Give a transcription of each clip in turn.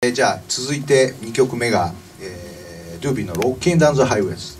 じゃあ続いて2曲目が、ドゥービーのロッキンダウンザハイウェイです。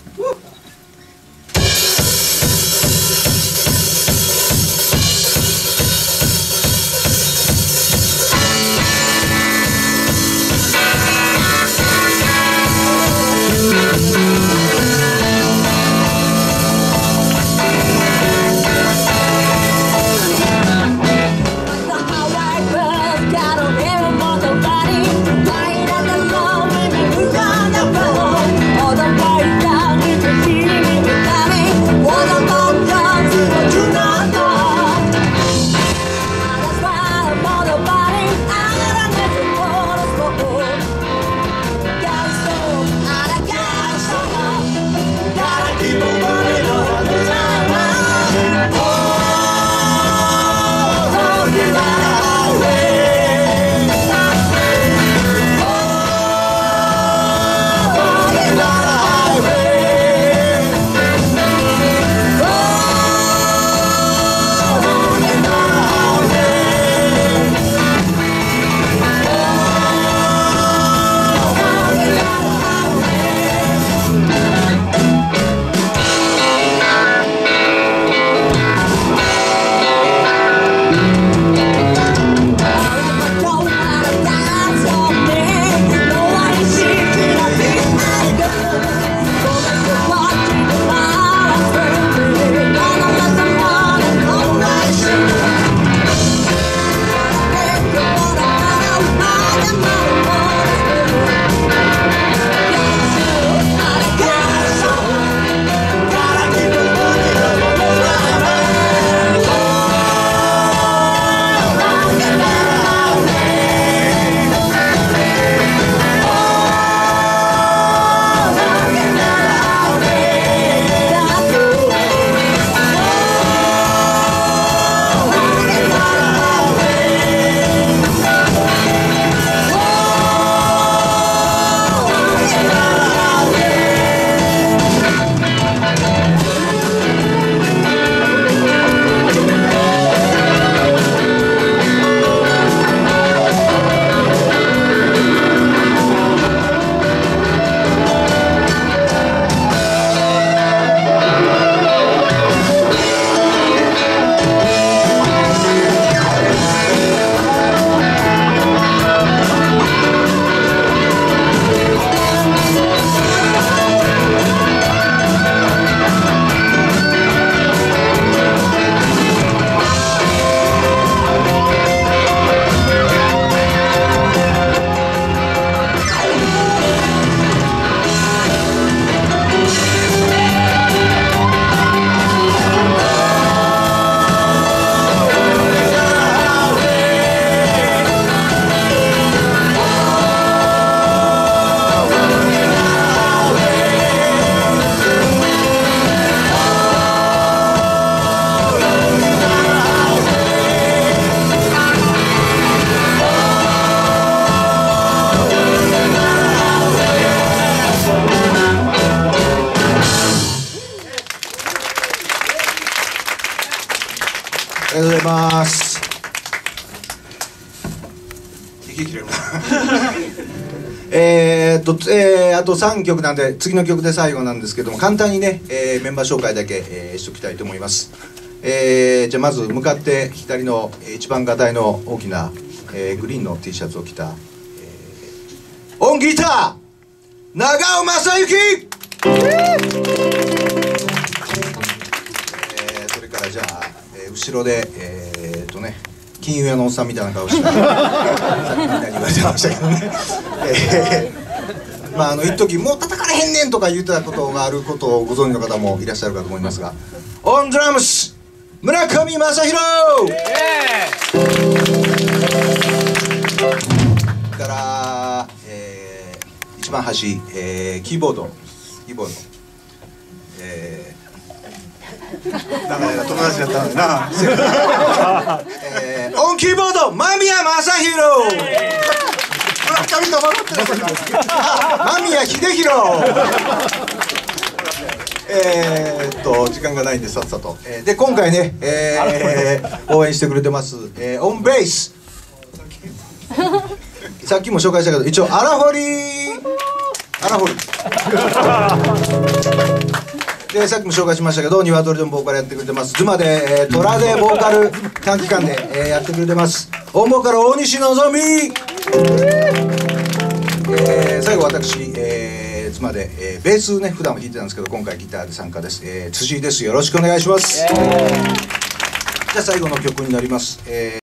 ありがとうございます。息切れるなあと3曲なんで次の曲で最後なんですけども、簡単にね、メンバー紹介だけ、しておきたいと思います。じゃあまず向かって左の一番がたいの大きな、グリーンの T シャツを着た、オンギター長尾正幸それからじゃあ、後ろで金融屋のおっさんみたいな顔してさっきみたいに言われてましたけどね一時もう叩かれへんねんとか言ってたことがあることをご存知の方もいらっしゃるかと思いますが、オンドラムス村上正弘から、一番端、キーボード長い友達だったのになオンキーボード間宮正弘村上と守ってる間宮秀弘時間がないんでさっさと、で今回ね、応援してくれてます、オンベースさっきも紹介したけど一応荒堀でさっきも紹介しましたけど鶏でもボーカルやってくれてます。妻で、虎でボーカル短期間で、やってくれてます。大ボーカル大西のぞみ、最後私、妻で、ベースね普段は弾いてたんですけど今回ギターで参加です、辻井です。よろしくお願いします。じゃあ最後の曲になります。